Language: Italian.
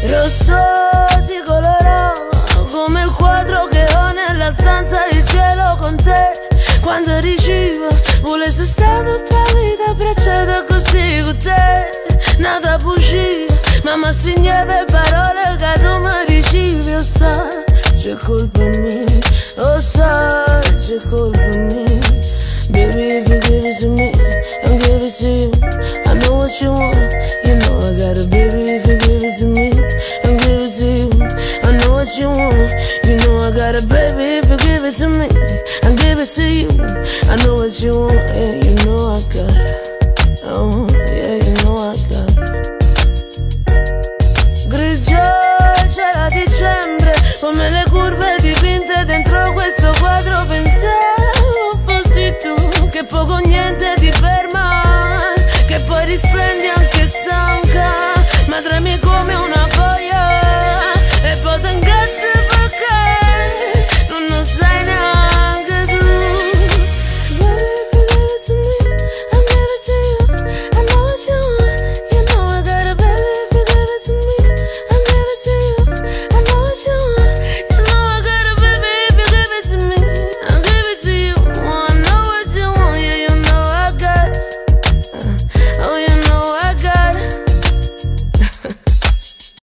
Rosso si colorò come il quadro che ho nella stanza, il cielo con te. Quando eri viva, volessi stare tutta la vita abbracciata così con te. Nata bugia, ma mi segnava parole che tu mi dicevi. Oh sai, c'è colpa mia, oh sai, c'è colpa mia. Baby, if you give it to me, I'll give it to you. I know what you want, you know I got it. Baby, if you give it to me, I'll give it to you. I know what you want, you know I got it. Baby, if you give it to me, I'll give it to you. I know what you want, yeah, you know I got it.